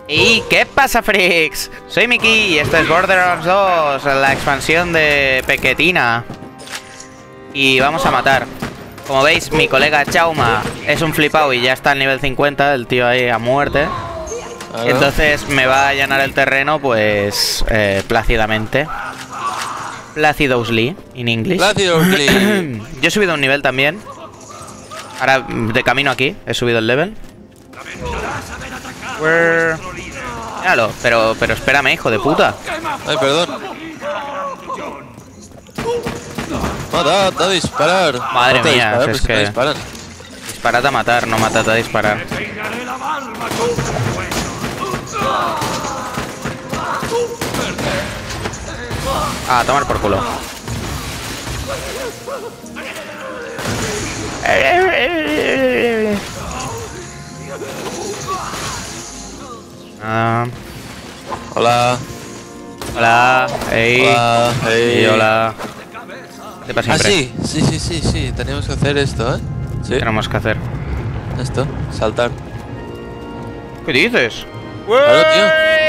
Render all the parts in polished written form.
¿Y qué pasa, freaks? Soy Miki y esto es Borderlands 2, la expansión de Pequetina. Y vamos a matar. Como veis, mi colega Chauma es un flipado y ya está al nivel 50, el tío ahí a muerte. Entonces me va a allanar el terreno, pues, plácidamente. Placidosly, en inglés. Placidosly. Yo he subido un nivel también. Ahora, de camino aquí, he subido el level. Míralo, pero espérame, hijo de puta. Ay, perdón. Da a disparar. Madre Mata a mía, disparar, es pues que... no disparan. Disparad a matar, no matad a disparar. A tomar por culo. Hola. Hola. Ey. Hola. Hey. Y hola. ¿Qué pasa siempre? Sí. Teníamos que hacer esto, ¿eh? Sí. ¿Qué tenemos que hacer? Esto, saltar. ¿Qué dices? Claro, tío.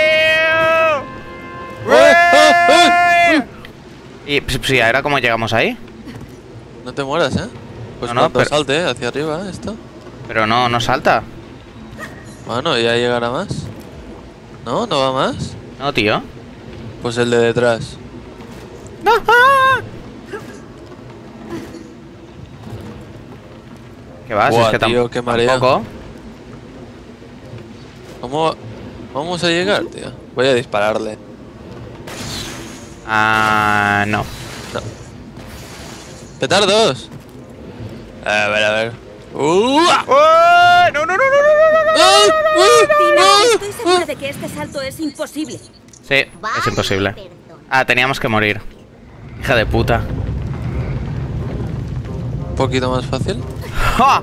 Y sí, ahora cómo llegamos ahí. No te mueras, ¿eh? Pues No, cuando pero... salte hacia arriba, esto. Pero no salta. Bueno, ya llegará más. ¿No? ¿No va más? No, tío. Pues el de detrás. No. ¿Qué vas? Buah, Es que tío, qué marea. tampoco. ¿Cómo vamos a llegar, tío? Voy a dispararle. Ah, no. No. ¡Petardos! A ver. ¡Oh! ¡No! Tina, estoy segura de que este salto es imposible. Sí, es imposible. Ah, teníamos que morir. Hija de puta. Un poquito más fácil. ¡Ja!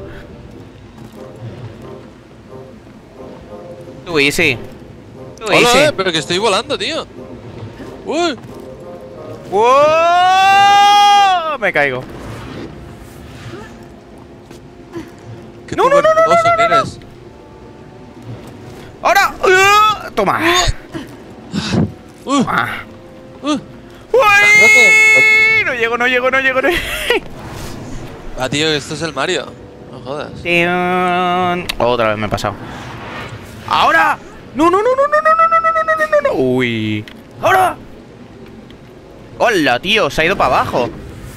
Tú easy. Tú Hola, easy. pero que estoy volando, tío. Uy. ¡Wow! Me caigo. ¿Qué No. tuberculoso que eres? ¡Ahora! Toma. Ah. ¡Uy! No llego. Ah, tío, esto es el Mario. No jodas. Otra vez me he pasado. ¡Ahora! ¡No! ¡Uy! ¡Ahora! ¡Hola, tío! Se ha ido para abajo.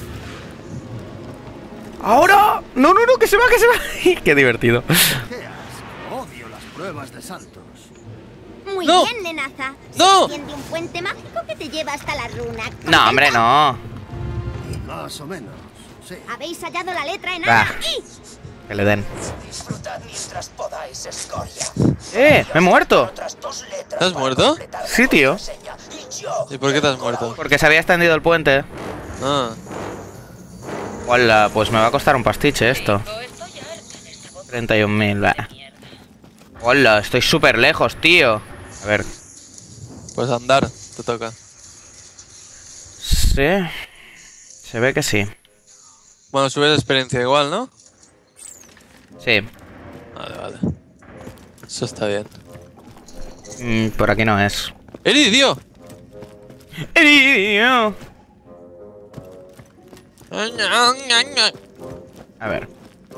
¡Ahora! ¡No! ¡Que se va! ¡Qué divertido! Odio las pruebas de saltos. Muy ¡No! bien, nenaza. ¡No! Se tiende un puente mágico que te lleva hasta la runa. No, hombre, no. Más o menos, sí. Habéis hallado la letra en Ah. A y... Que le den. Disfrutad mientras podáis, escoria. ¡Me he muerto! Otras dos letras ¿Te has para muerto? completar la Sí, tío. contraseña. Y yo ¿Y por qué te has muerto? Porque se había extendido el puente. Ah. Hola, pues me va a costar un pastiche esto. 31.000, va. Hola, estoy súper lejos, tío. A ver. Pues andar, te toca. Sí. Se ve que sí. Bueno, subes experiencia igual, ¿no? Sí. Vale. Eso está bien. Por aquí no es. ¡Eridio! ¡Eridio! A ver.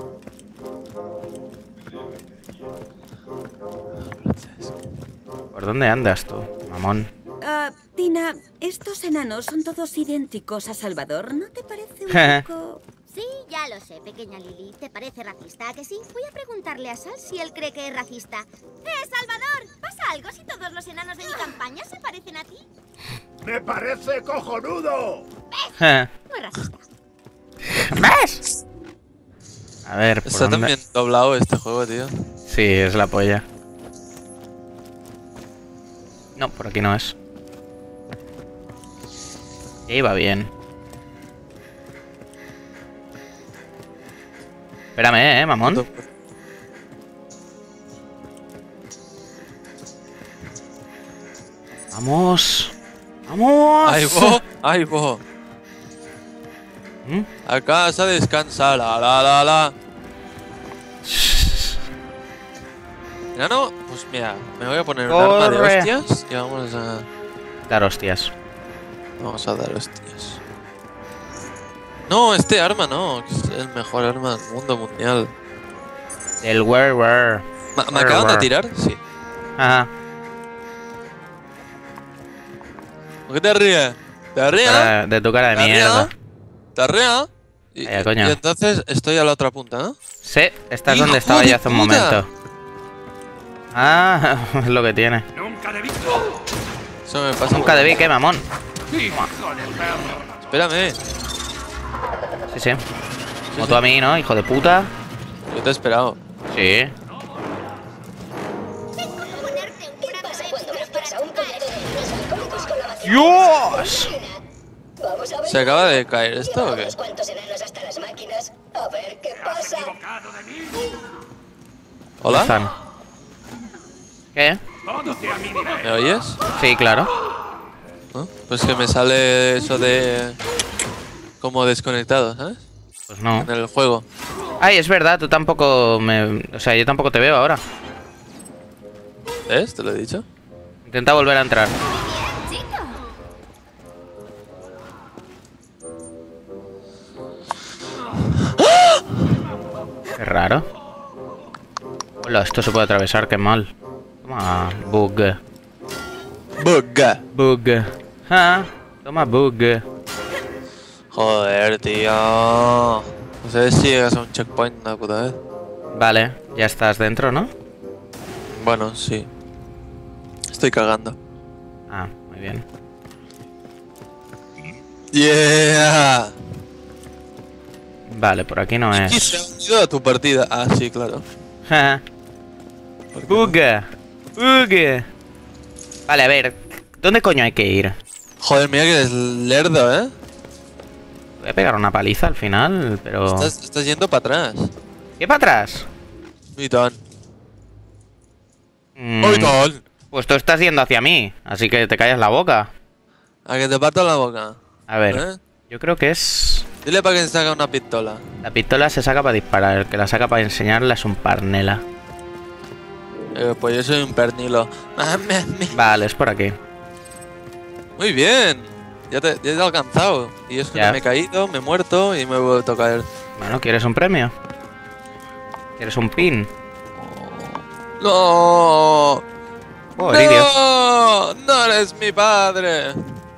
¿Por dónde andas tú, mamón? Tina, estos enanos son todos idénticos a Salvador, ¿no te parece un poco...? Sí, ya lo sé, pequeña Lily. ¿Te parece racista, a que sí? Voy a preguntarle a Sal si él cree que es racista. Salvador! ¿Pasa algo si todos los enanos de mi campaña se parecen a ti? ¡Me parece cojonudo! No es racista. ¿Ves? A ver, ¿por Está dónde? también doblado este juego, tío. Sí, es la polla. No, por aquí no es. Iba bien. Espérame, mamón. Vamos. ¡Vamos! ¡Ahí vos! ¿Mm? A casa descansa, la. Mira, no. Pues mira, me voy a poner un arma de Corre. hostias y vamos a... Dar hostias. Vamos a dar hostias. No, este arma no, que es el mejor arma del mundo mundial. El where. ¿Me acaban de tirar? Sí. Ajá. ¿Por qué te ríes? ¿Te ríes? De tu cara de ¿Te mierda. ríes? ¿Te ríes? Y, Calla, coño. y entonces estoy a la otra punta, ¿no? Sí, estás ¡Hijo donde estaba de yo hace un puta! momento. Ah, es lo que tiene. Eso me pasa. Nunca debí, qué mamón. Espérame, Sí, sí. Como tú a mí, ¿no? Hijo de puta. yo te he esperado. Sí. Ponerte un brazo extra para tocar. ¡Dios! ¿Se acaba de caer esto o qué? ¿Cuántos enanos hasta las máquinas? A ver qué pasa. ¿Hola? Están. ¿Qué? ¿Me oyes? Sí, claro. ¿No? Pues que me sale eso de... como desconectado, ¿sabes? Pues no. En el juego. Ay, es verdad, tú tampoco me... O sea, yo tampoco te veo ahora. ¿Ves? Te lo he dicho. Intenta volver a entrar. Qué raro. Hola, esto se puede atravesar, qué mal. Toma, bug. Bugga. Bug. Ah, toma bug. Joder, tío. No sé si llegas a un checkpoint una puta vez. Vale, ya estás dentro, ¿no? Bueno, sí. Estoy cagando. Ah, muy bien. ¡Yeah! Vale, por aquí no ¿Y es. se ha unido a tu partida? Ah, sí, claro. ¿Por qué no? Bug. Bug. Vale, a ver. ¿Dónde coño hay que ir? Joder, mira que eres lerdo, ¿eh? Voy a pegar una paliza al final, pero... Estás yendo para atrás. ¿Qué para atrás? Mitón. Mm, Mitón. Pues tú estás yendo hacia mí, así que te callas la boca. A que te parto la boca. A ver, ¿Eh? yo creo que es... Dile para que se saque una pistola. La pistola se saca para disparar, el que la saca para enseñarla es un parnela. Pues yo soy un pernilo. Vale, es por aquí. Muy bien. Ya te he alcanzado. Y es que Ya. me he caído, me he muerto y me he vuelto a caer. Bueno, ¿quieres un premio? ¿Quieres un pin? ¡No! Oh, Lidio. ¡No! ¡No eres mi padre!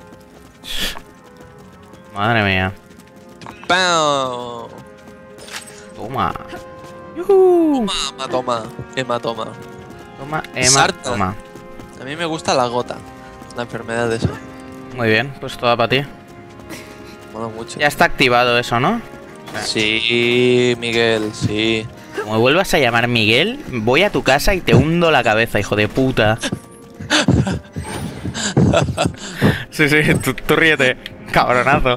Madre mía. ¡Pam! Toma. Yuhu. Toma. Hematoma. Toma, Emma, Sarta. toma. A mí me gusta la gota. La enfermedad de eso. Muy bien, pues toda para ti. Mola mucho. Ya está activado eso, ¿no? Sí, Miguel, sí. Como me vuelvas a llamar Miguel, voy a tu casa y te hundo la cabeza, hijo de puta. Sí, sí, tú ríete, cabronazo.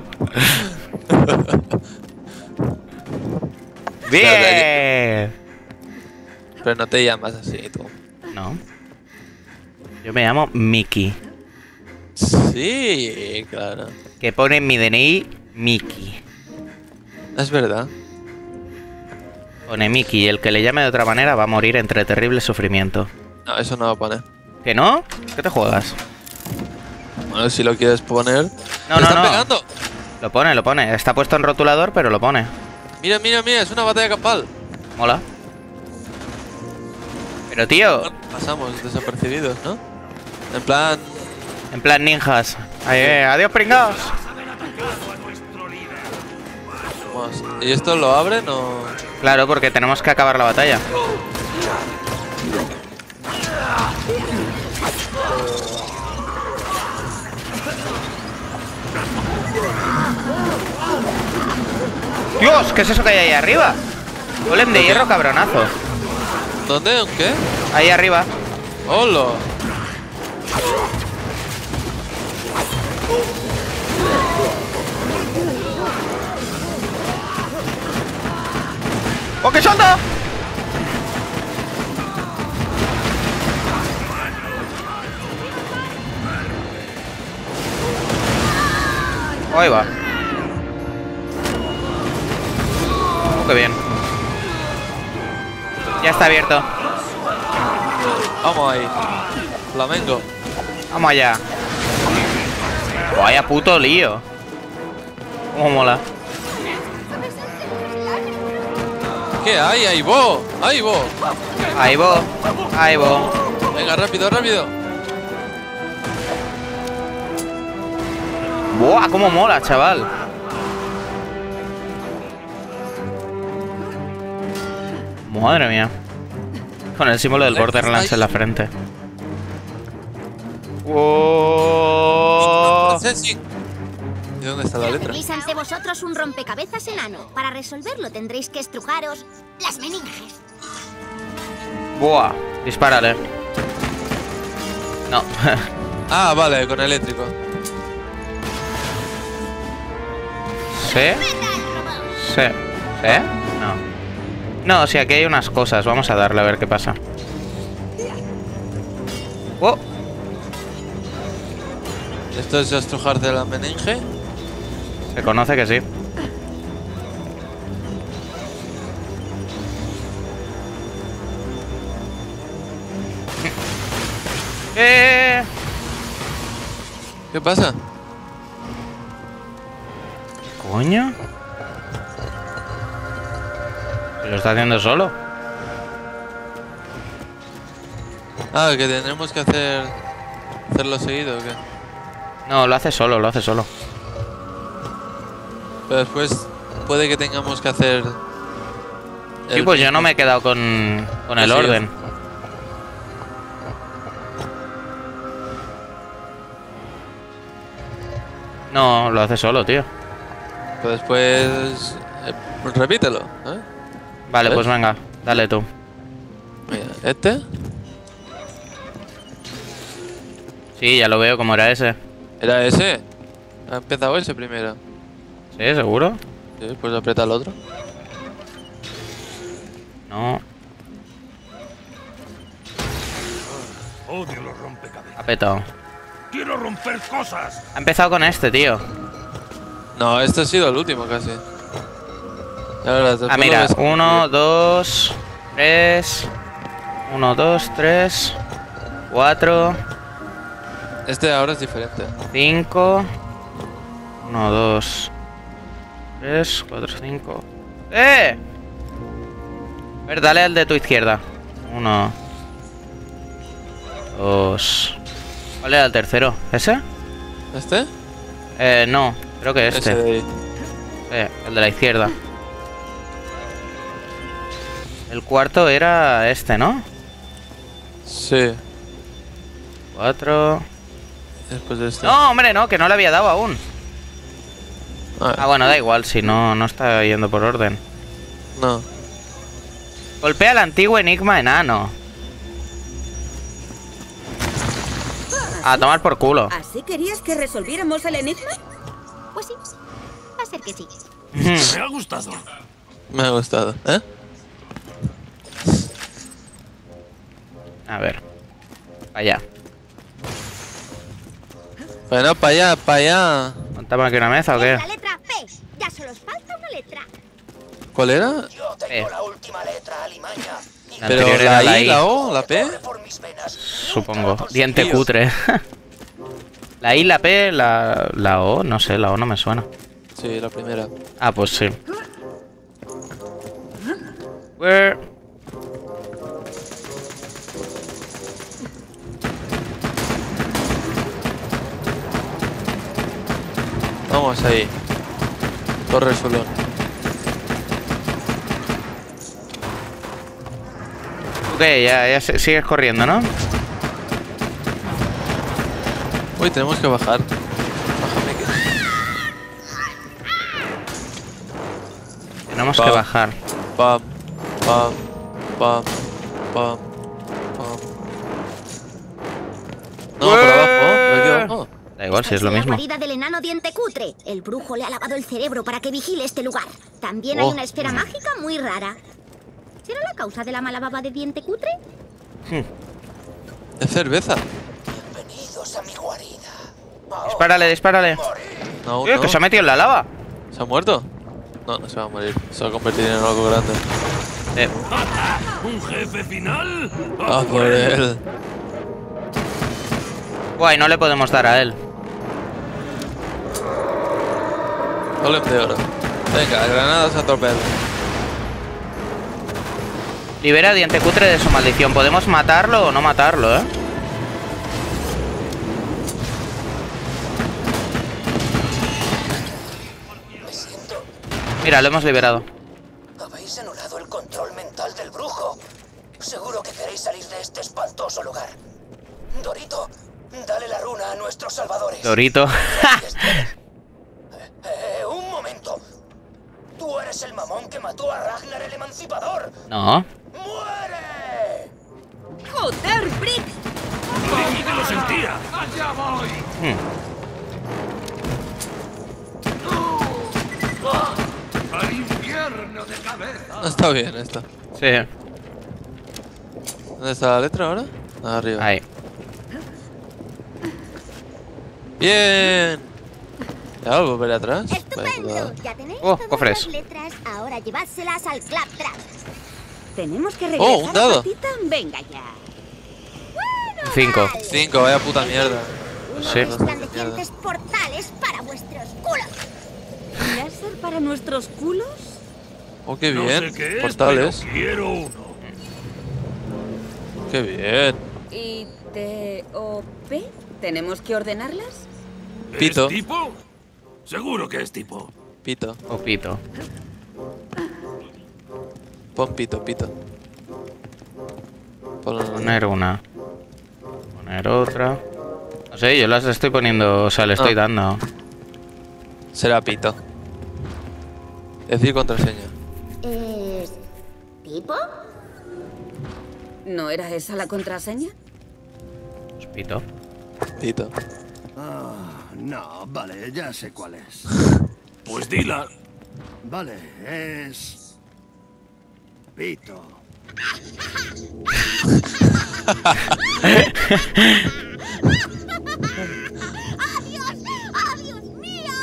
¡Bien! Pero no te llamas así, tú. No. Yo me llamo Mickey. Sí, claro. Que pone en mi DNI Mickey. Es verdad. Pone Mickey y el que le llame de otra manera va a morir entre terrible sufrimiento. No, eso no va a poner. ¿Que no? ¿Qué te juegas? Bueno, si lo quieres poner. No, ¡Me no, están no. pegando! Lo pone. Está puesto en rotulador, pero lo pone. Mira, mira, mira, es una batalla campal. Mola. Pero tío, Pasamos desapercibidos, ¿no? En plan. en plan ninjas. Adiós, pringaos. Vamos. ¿Y esto lo abren o.? Claro, porque tenemos que acabar la batalla. Dios, ¿qué es eso que hay ahí arriba? Golem de hierro, cabronazo. ¿Dónde? ¿En qué? Ahí arriba. ¡Hola! ¡Oh, que salta! Ahí va. Oh, qué bien. Ya está abierto. Vamos ahí. Flamengo. Vamos allá. Vaya puto lío. Cómo mola. ¿Qué hay? Ahí vos. Ahí vos. Ahí voy. Ahí voy. Venga, rápido, rápido. Buah, cómo mola, chaval. Madre mía. Con el símbolo del Borderlands en la frente. ¡Wow! No sé si... ¿De dónde está la letra? Tenéis ante vosotros un rompecabezas enano. Para resolverlo tendréis que estrujaros las meninges. Buah, dispárale. No. Ah, vale, con eléctrico. ¿Sí? ¿Sí? ¿Sí? No. No, si aquí hay unas cosas. Vamos a darle a ver qué pasa. ¡Oh! ¿Esto es estrujarte la meninge? Se conoce que sí. ¿Qué pasa? ¿Coño? ¿Se lo está haciendo solo? Ah, que tendremos que hacerlo seguido, ¿o qué? No, lo hace solo, lo hace solo. Pero después puede que tengamos que hacer... Sí, pues yo no me he quedado con el orden. No, lo hace solo, tío. Pero después... repítelo, ¿eh? Vale, pues venga, dale tú. Mira, este... Sí, ya lo veo como era ese. ¿Era ese? Ha empezado ese primero. ¿Sí, seguro? Sí, pues aprieta el otro. No, Odio los rompecabezas. ha petado. Quiero romper cosas. Ha empezado con este, tío. No, este ha sido el último casi. Ya verás, después Ah, lo mira, ves. 1, 2, 3. 1, 2, 3. 4, Este ahora es diferente. 5. 1, 2, 3, 4, 5. ¡Eh! A ver, dale al de tu izquierda. 1, 2. ¿Cuál era el tercero? ¿Ese? ¿Este? No, creo que Ese este. de ahí. El de la izquierda. El cuarto era este, ¿no? Sí. 4. Después de este. No, hombre, no, que no le había dado aún. Ah, Ah, bueno, da igual, si no está yendo por orden. no. Golpea al antiguo enigma enano. A tomar por culo. ¿Así querías que resolviéramos el enigma? Pues sí, va a ser que sí. Me ha gustado. Me ha gustado, ¿eh? A ver. Allá. Bueno, para allá, para allá. ¿Montamos aquí una mesa o qué? La letra P. Ya solo os falta una letra. ¿Cuál era? Yo tengo la última letra alimaña. Y La Pero anterior la era I, la O, la P. corre por mis venas. Supongo. Diente Tíos. cutre. La I, la P, la O, no sé, la O no me suena. Sí, la primera. Ah, pues sí. Where? Vamos ahí. Torre Solón. Ok, ya sigues corriendo, ¿no? Uy, tenemos que bajar. Bájame que... Tenemos Va. que bajar. Pam, pam, pam, pam, pam. No, por abajo, por aquí abajo. Da igual si es lo La mismo. guarida del enano diente cutre. El brujo le ha lavado el cerebro para que vigile este lugar. También hay Oh. una esfera mágica muy rara. ¿Será la causa de la mala baba de diente cutre? Es cerveza. Bienvenidos a mi guarida. Dispárale, dispárale. No, Tío, no. que se ha metido en la lava. ¿Se ha muerto? No, no se va a morir. Se va a convertir en algo grande. ¿Un jefe final? Ah, por él. Guay, no le podemos dar a él. Golem de oro. Venga, granadas a tope. Libera a Diente Cutre de su maldición. ¿Podemos matarlo o no matarlo, Me siento. Mira, lo hemos liberado. Habéis anulado el control mental del brujo. Seguro que queréis salir de este espantoso lugar. Dorito, dale la runa a nuestros salvadores. Dorito. Un momento. Tú eres el mamón que mató a Ragnar el Emancipador. No. ¡Muere! ¡Joder, Brick! Dije que lo sentía. ¡Allá voy! ¡Al infierno de cabeza! Está bien esto. Sí. ¿Dónde está la letra ahora? Arriba. Ahí. Bien. Ya volveré atrás. ¡Estupendo! Ya tenéis Oh, todas cofres. las letras. Ahora llevádselas al Claptrap. ¿Tenemos que regresar un dado. a patita? Venga ya. 5. 5, vaya puta mierda. Sí. Resplandecientes portales para vuestros culos. ¿Láser para nuestros culos? Oh, qué No bien. sé qué es, Portales. pero quiero uno. Qué bien. ¿Y T-O-P? ¿Tenemos que ordenarlas? Pito. ¿Es tipo? Seguro que es tipo. Pito. O pito. Pon pito, pito. Pon... Poner una. Poner otra. No sé, yo las estoy poniendo, o sea, le estoy Ah. dando. Será pito. Decir contraseña. ¿Es tipo? ¿No era esa la contraseña? Pues pito. Pito. No, vale, ya sé cuál es. Pues dila. Vale, es... Pito. ¡Adiós! ¡Adiós mío!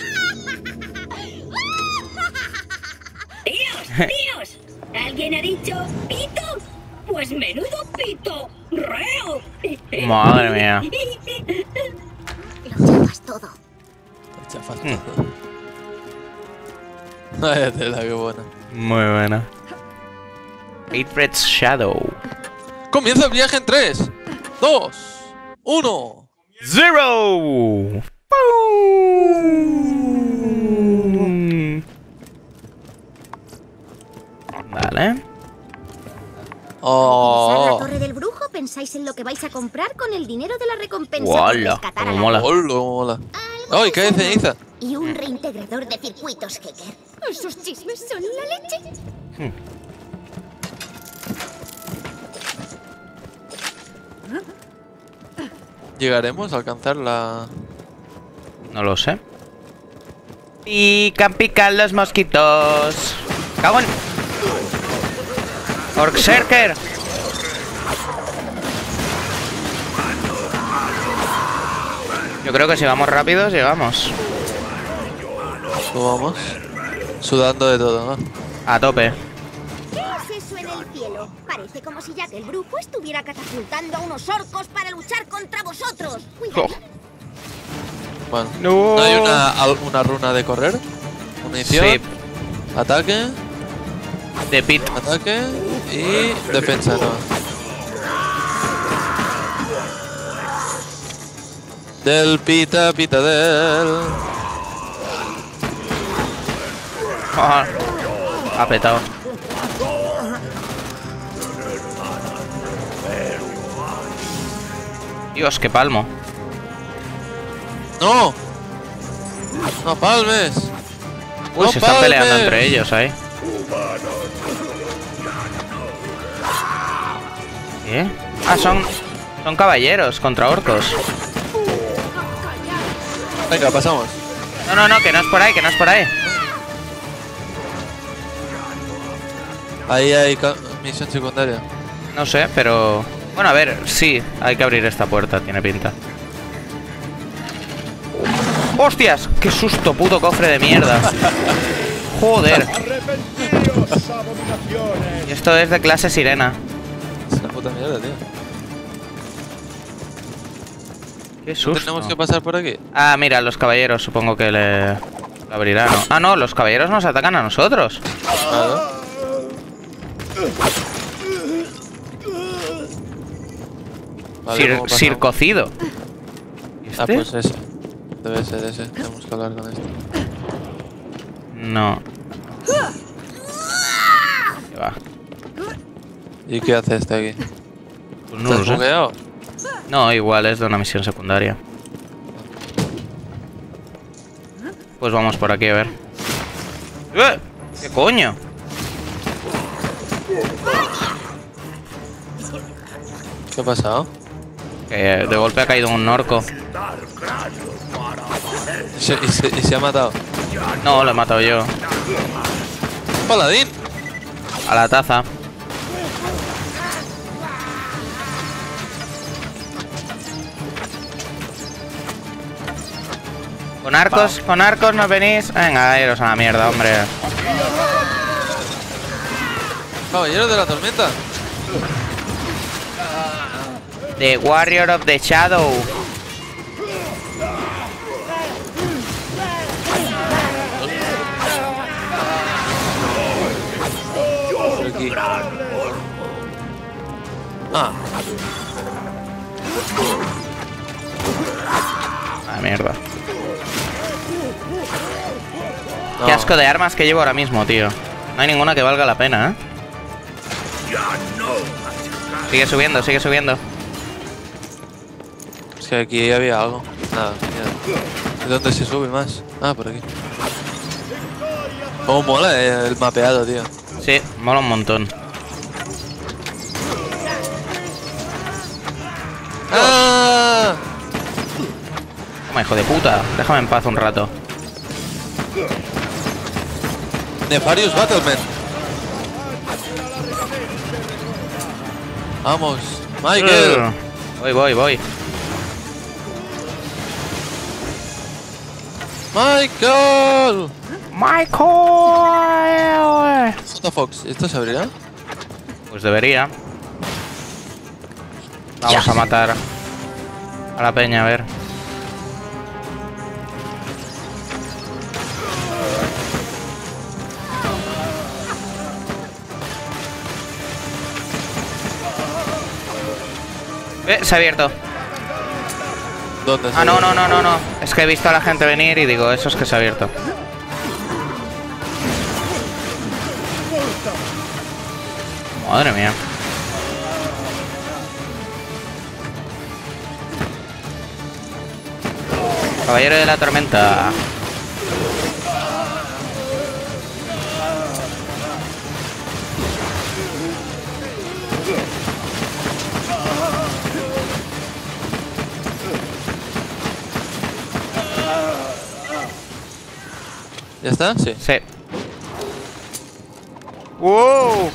¡Tíos! ¿Alguien ha dicho pito? Pues menudo pito. ¡Reo! Madre mía. Lo chafas todo. Chafas todo. Vaya tela, qué buena. Muy buena. Hatred's Shadow. Comienza el viaje en 3, 2, 1. 0. Vale. ¿Pisar la Oh. torre del brujo? ¿Pensáis en lo que vais a comprar con el dinero de la recompensa? por ¡Wala! rescatar a Como la mola. Hola, mola. Algo ¡Ay, que cae seguro. ceniza! Y un reintegrador de circuitos, Hecker. Esos chismes son la leche. ¿Llegaremos a alcanzar la...? No lo sé. Pican los mosquitos. ¡Cago en! ¡Orkserker! Yo creo que si vamos rápidos, llegamos. Vamos. Sudando de todo, ¿no? A tope. ¿Qué es eso en el cielo? Parece como si Jack el brujo estuviera catapultando a unos orcos para luchar contra vosotros. Cuidado. Bueno. No. ¿No hay una runa de correr? Munición. Sí, Ataque. de pit. Ataque. Y defensa, no. Del pita, pita del... Ah, apretado. Dios, qué palmo. ¡No! ¡No palmes! Uy, ¡No se están peleando palmes! entre ellos ahí. ¿Qué? Ah, son caballeros contra orcos. Venga, pasamos. No, que no es por ahí, que no es por ahí. Ahí hay misión secundaria. No sé, pero... Bueno, a ver, sí, hay que abrir esta puerta, tiene pinta. ¡Hostias! ¡Qué susto, puto cofre de mierda! ¡Joder! Y esto es de clase sirena. Es la puta mierda, tío. Qué ¿No susto. tenemos que pasar por aquí? Ah, mira, los caballeros supongo que le... lo abrirán, ¿no? Ah, no, los caballeros nos atacan a nosotros. Claro. Vale, ¿cómo pasamos? Circocido. ¿Y este? Ah, pues ese. Debe ser ese. Tenemos que hablar con este. No. ¿Qué va? ¿Y qué hace este aquí? Pues no lo ¿Estás sé. bugueado? No, igual es de una misión secundaria. Pues vamos por aquí a ver. ¿Qué coño? ¿Qué ha pasado? Que de golpe ha caído un orco. ¿Y se ha matado? No, lo he matado yo. ¡Paladín! A la taza. Con arcos nos venís. Venga, iros a la mierda, hombre. Caballero de la tormenta. The Warrior of the Shadow. Por aquí. Ah, Ah, mierda. no. Qué asco de armas que llevo ahora mismo, tío. No hay ninguna que valga la pena, ¿eh? Sigue subiendo, sigue subiendo. Es que aquí había algo. Nada, mira. ¿De dónde se sube más? Ah, por aquí. Oh, mola el mapeado, tío. Sí, mola un montón. ¡Ah! Toma, hijo de puta. Déjame en paz un rato. Nefarious Battleman. Vamos, Michael. Voy. Michael. Michael. J Fox, ¿esto se abrirá? Pues debería. Vamos a matar a la peña, a ver. Se ha abierto. ¿Dónde se Ah, no. abre? Es que he visto a la gente venir y digo, eso es que se ha abierto. Madre mía. Caballero de la tormenta. ¿Ya está? Sí. Sí. ¡Wow!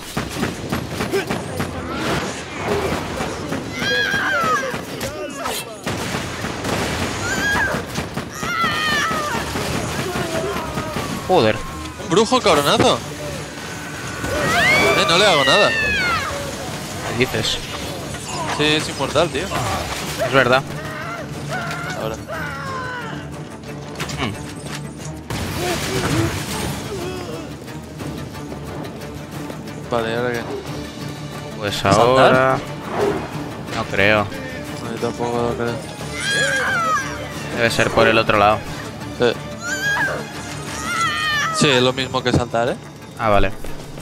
Joder. Un brujo cabronazo. No le hago nada. ¿Qué dices? Sí, es inmortal, tío. Es verdad. Ahora. Vale, ¿y ahora qué? Pues ¿Saltar? ahora... No creo. No, yo tampoco lo creo. Debe ser por el otro lado. Sí, es lo mismo que saltar, ¿eh? Ah, vale.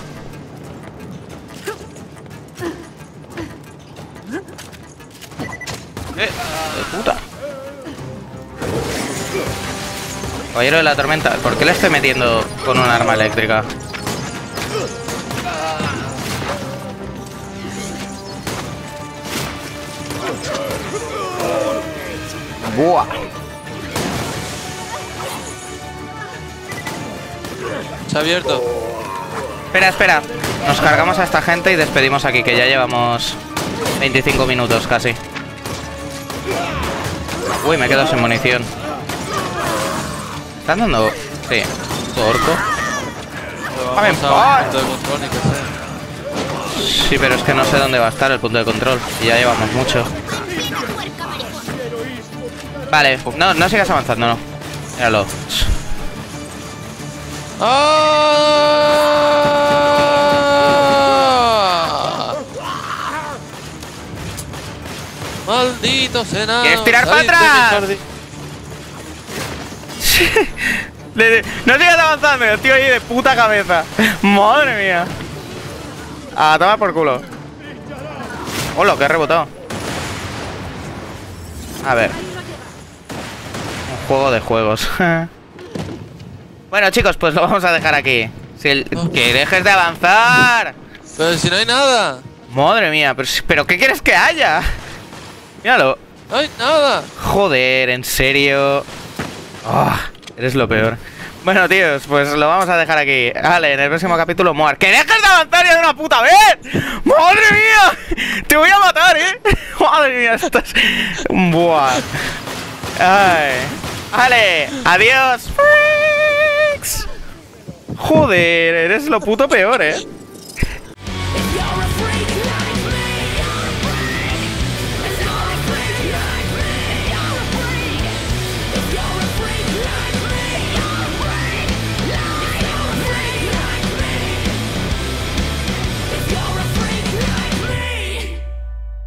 ¡De puta! Caballero de la tormenta, ¿por qué le estoy metiendo con un arma eléctrica? ¡Buah! Se ha abierto. Espera. Nos cargamos a esta gente y despedimos aquí, que ya llevamos 25 minutos casi. Uy, me quedo sin munición. ¿Están dando...? Sí. ¿Puto orco? Vamos a un punto de control ni que sea. Sí, pero es que no sé dónde va a estar el punto de control. Y ya llevamos mucho. Vale, no sigas avanzando, no. Míralo. ¡Ah! ¡Malditos enanos! ¿Quieres tirar para ¡Salid de mi atrás? jardín! No sigas avanzando, el tío ahí de puta cabeza. Madre mía. A tomar por culo. Hola, que he rebotado. A ver. Un juego de juegos. Bueno, chicos, pues lo vamos a dejar aquí. ¡Que dejes de avanzar! Pero si no hay nada. Madre mía, pero ¿qué quieres que haya? Míralo. No hay nada. Joder, en serio. Eres lo peor. Bueno, tíos, pues lo vamos a dejar aquí. Vale, en el próximo capítulo muar. ¡Que dejes de avanzar ya de una puta vez! ¡Madre mía! ¡Te voy a matar, Madre mía, estás... Buah. Ay. Vale, adiós. Freaks. Joder, eres lo puto peor,